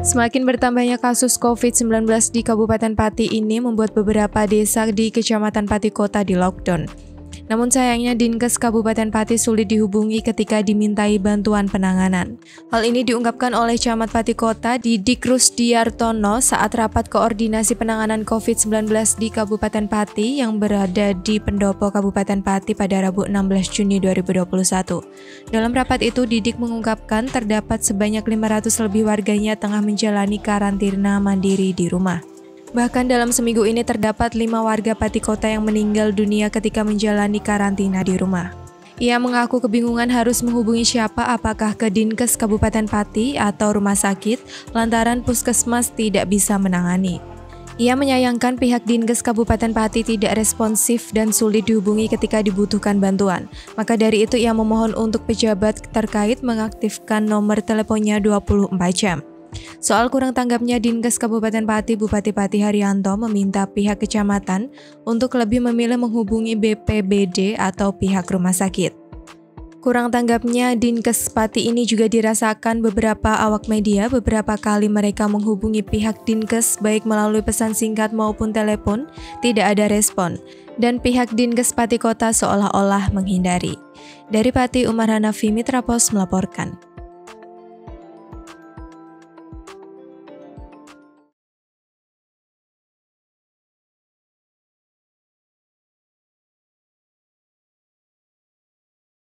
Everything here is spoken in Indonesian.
Semakin bertambahnya kasus COVID-19 di Kabupaten Pati ini membuat beberapa desa di Kecamatan Pati Kota di lockdown. Namun sayangnya Dinkes Kabupaten Pati sulit dihubungi ketika dimintai bantuan penanganan. Hal ini diungkapkan oleh Camat Pati Kota Didik Rusdiartono saat rapat koordinasi penanganan COVID-19 di Kabupaten Pati yang berada di Pendopo Kabupaten Pati pada Rabu 16 Juni 2021. Dalam rapat itu, Didik mengungkapkan terdapat sebanyak 500 lebih warganya tengah menjalani karantina mandiri di rumah. Bahkan dalam seminggu ini terdapat 5 warga Pati Kota yang meninggal dunia ketika menjalani karantina di rumah. Ia mengaku kebingungan harus menghubungi siapa, apakah ke Dinkes Kabupaten Pati atau rumah sakit, lantaran puskesmas tidak bisa menangani. Ia menyayangkan pihak Dinkes Kabupaten Pati tidak responsif dan sulit dihubungi ketika dibutuhkan bantuan. Maka dari itu ia memohon untuk pejabat terkait mengaktifkan nomor teleponnya 24 jam. Soal kurang tanggapnya Dinkes Kabupaten Pati, Bupati Pati Haryanto meminta pihak kecamatan untuk lebih memilih menghubungi BPBD atau pihak rumah sakit. Kurang tanggapnya Dinkes Pati ini juga dirasakan beberapa awak media. Beberapa kali mereka menghubungi pihak Dinkes baik melalui pesan singkat maupun telepon, tidak ada respon. Dan pihak Dinkes Pati Kota seolah-olah menghindari. Dari Pati, Umar Hanafi, Mitra Pos melaporkan.